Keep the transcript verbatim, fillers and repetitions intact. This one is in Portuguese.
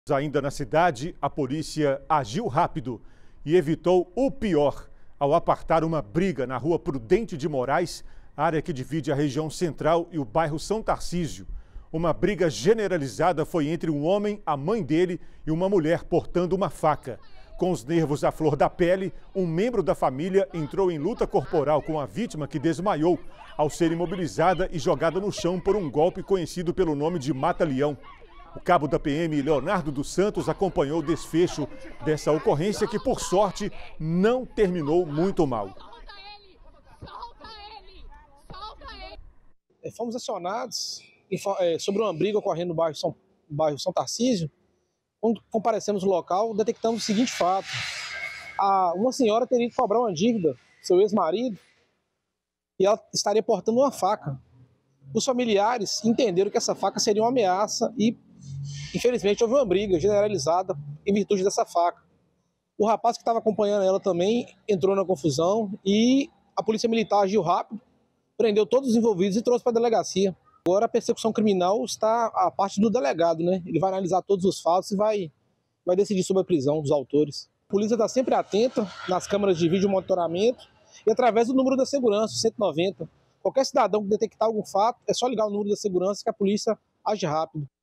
Ainda na cidade, a polícia agiu rápido e evitou o pior ao apartar uma briga na rua Prudente de Moraes, área que divide a região central e o bairro São Tarcísio. Uma briga generalizada foi entre um homem, a mãe dele e uma mulher portando uma faca. Com os nervos à flor da pele, um membro da família entrou em luta corporal com a vítima, que desmaiou ao ser imobilizada e jogada no chão por um golpe conhecido pelo nome de mata-leão. O cabo da P M, Leonardo dos Santos, acompanhou o desfecho dessa ocorrência que, por sorte, não terminou muito mal. Fomos acionados sobre uma briga ocorrendo no bairro São, bairro São Tarcísio. Quando comparecemos no local, detectamos o seguinte fato: a, uma senhora teria que cobrar uma dívida, seu ex-marido, e ela estaria portando uma faca. Os familiares entenderam que essa faca seria uma ameaça e, infelizmente, houve uma briga generalizada em virtude dessa faca. O rapaz que estava acompanhando ela também entrou na confusão e a polícia militar agiu rápido, prendeu todos os envolvidos e trouxe para a delegacia. Agora a persecução criminal está à parte do delegado, né? Ele vai analisar todos os fatos e vai, vai decidir sobre a prisão dos autores. A polícia está sempre atenta nas câmeras de vídeo monitoramento e através do número da segurança, cento e noventa. Qualquer cidadão que detectar algum fato, é só ligar o número da segurança que a polícia age rápido.